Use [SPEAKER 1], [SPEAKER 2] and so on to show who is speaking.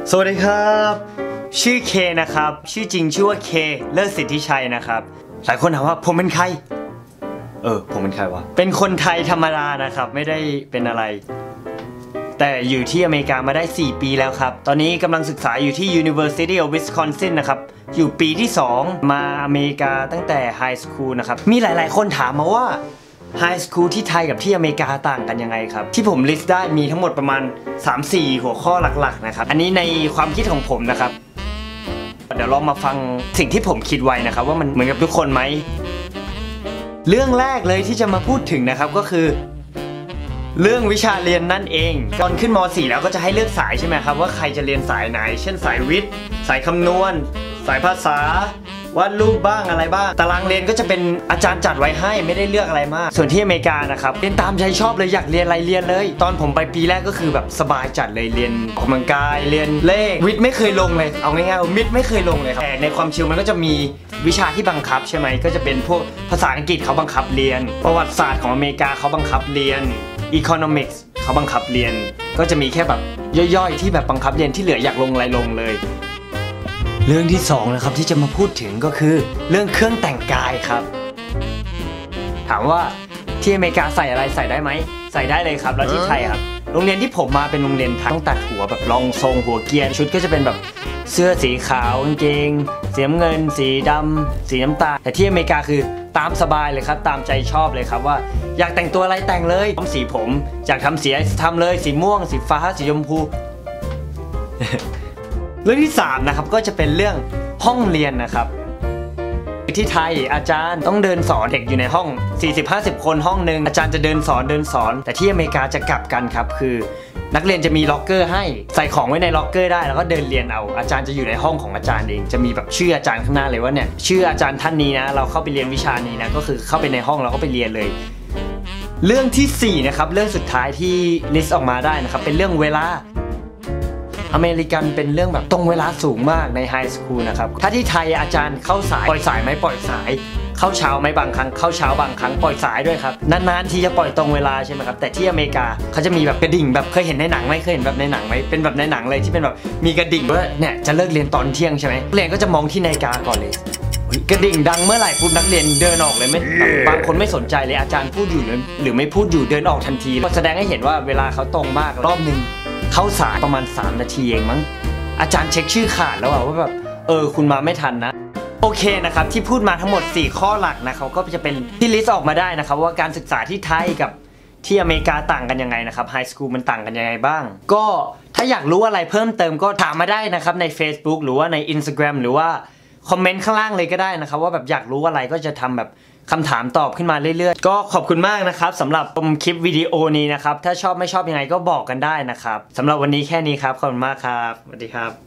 [SPEAKER 1] สวัสดีครับชื่อเคนะครับชื่อจริงชื่อว่าเคเลิศสิทธิชัยนะครับหลายคนถามว่าผมเป็นใครผมเป็นใครวะเป็นคนไทยธรรมดานะครับไม่ได้เป็นอะไรแต่อยู่ที่อเมริกามาได้4 ปีแล้วครับตอนนี้กำลังศึกษาอยู่ที่ University of Wisconsin นะครับอยู่ปีที่2มาอเมริกาตั้งแต่ไฮสคูลนะครับมีหลายๆคนถามมาว่าไฮสคูลที่ไทยกับที่อเมริกาต่างกันยังไงครับที่ผมลิสต์ได้มีทั้งหมดประมาณ 3-4 หัวข้อหลักๆนะครับอันนี้ในความคิดของผมนะครับเดี๋ยวลองมาฟังสิ่งที่ผมคิดไว้นะครับว่ามันเหมือนกับทุกคนไหมเรื่องแรกเลยที่จะมาพูดถึงนะครับก็คือเรื่องวิชาเรียนนั่นเองตอนขึ้นม.4 แล้วก็จะให้เลือกสายใช่ไหมครับว่าใครจะเรียนสายไหนเช่นสายวิทย์สายคำนวณสายภาษาวาดรูปบ้างอะไรบ้างตารางเรียนก็จะเป็นอาจารย์จัดไว้ให้ไม่ได้เลือกอะไรมากส่วนที่อเมริกานะครับเรียนตามใจชอบเลยอยากเรียนอะไรเรียนเลยตอนผมไปปีแรกก็คือแบบสบายจัดเลยเรียนออกกำลังกายเรียนเลขวิทย์ไม่เคยลงเลยเอาง่ายๆมิดไม่เคยลงเลยครับแต่ในความชิลมันก็จะมีวิชาที่บังคับใช่ไหมก็จะเป็นพวกภาษาอังกฤษเขาบังคับเรียนประวัติศาสตร์ของอเมริกาเขาบังคับเรียนEconomics เขาบังคับเรียนก็จะมีแค่แบบย่อยๆที่แบบบังคับเรียนที่เหลืออยากลงอะไรลงเลยเรื่องที่2นะครับที่จะมาพูดถึงก็คือเรื่องเครื่องแต่งกายครับถามว่าที่อเมริกาใส่อะไรใส่ได้ไหมใส่ได้เลยครับแล้วที่ไทยครับโรงเรียนที่ผมมาเป็นโรงเรียนต้องตัดหัวแบบรองทรงหัวเกียร์ชุดก็จะเป็นแบบเสื้อสีขาวกางเกงสีน้ำเงินสีดำสีน้ำตาลแต่ที่อเมริกาคือตามสบายเลยครับตามใจชอบเลยครับว่าอยากแต่งตัวอะไรแต่งเลยทำสีผมอยากทำสีทำเลยสีม่วงสีฟ้าสีชมพู เรื่องที่3นะครับก็จะเป็นเรื่องห้องเรียนนะครับที่ไทยอาจารย์ต้องเดินสอนเด็กอยู่ในห้อง 40-50 คนห้องนึงอาจารย์จะเดินสอนแต่ที่อเมริกาจะกลับกันครับคือนักเรียนจะมีล็อกเกอร์ให้ใส่ของไว้ในล็อกเกอร์ได้แล้วก็เดินเรียนเอาอาจารย์จะอยู่ในห้องของอาจารย์เองจะมีแบบชื่ออาจารย์ข้างหน้าเลยว่าเนี่ยชื่ออาจารย์ท่านนี้นะเราเข้าไปเรียนวิชานี้นะก็คือเข้าไปในห้องเราก็ไปเรียนเลยเรื่องที่4นะครับเรื่องสุดท้ายที่ลิสต์ออกมาได้นะครับเป็นเรื่องเวลาอเมริกันเป็นเรื่องแบบตรงเวลาสูงมากในไฮสคูลนะครับถ้าที่ไทยอาจารย์เข้าสายปล่อยสายไหมปล่อยสายเข้าเช้าไหมบางครั้งเข้าเช้าบางครั้งปล่อยสายด้วยครับนานๆที่จะปล่อยตรงเวลาใช่ไหมครับแต่ที่อเมริกาเขาจะมีแบบกระดิ่งแบบเคยเห็นในหนังไหมเคยเห็นแบบในหนังไหมเป็นแบบในหนังเลยที่เป็นแบบมีกระดิ่งว่าเนี่ยจะเลิกเรียนตอนเที่ยงใช่ไหมเรียนก็จะมองที่นาฬิกาก่อนเลยกระดิ่งดังเมื่อไหร่ปุ๊บนักเรียนเดินออกเลยไม่บางคนไม่สนใจเลยอาจารย์พูดอยู่หรือไม่พูดอยู่เดินออกทันทีแสดงให้เห็นว่าเวลาเขาตรงมากรอบนึงเข้าสายประมาณ3 นาทีเองมั้งอาจารย์เช็คชื่อขาดแล้วว่าแบบคุณมาไม่ทันนะโอเคนะครับที่พูดมาทั้งหมด4 ข้อหลักนะครับก็จะเป็นที่ลิสต์ออกมาได้นะครับว่าการศึกษาที่ไทยกับที่อเมริกาต่างกันยังไงนะครับไฮสคูลมันต่างกันยังไงบ้างก็ถ้าอยากรู้อะไรเพิ่มเติมก็ถามมาได้นะครับใน Facebook หรือว่าใน Instagram หรือว่าคอมเมนต์ข้างล่างเลยก็ได้นะครับว่าแบบอยากรู้อะไรก็จะทำแบบคำถามตอบขึ้นมาเรื่อยๆก็ขอบคุณมากนะครับสำหรับชมคลิปวิดีโอนี้นะครับถ้าชอบไม่ชอบยังไงก็บอกกันได้นะครับสำหรับวันนี้แค่นี้ครับขอบคุณมากครับสวัสดีครับ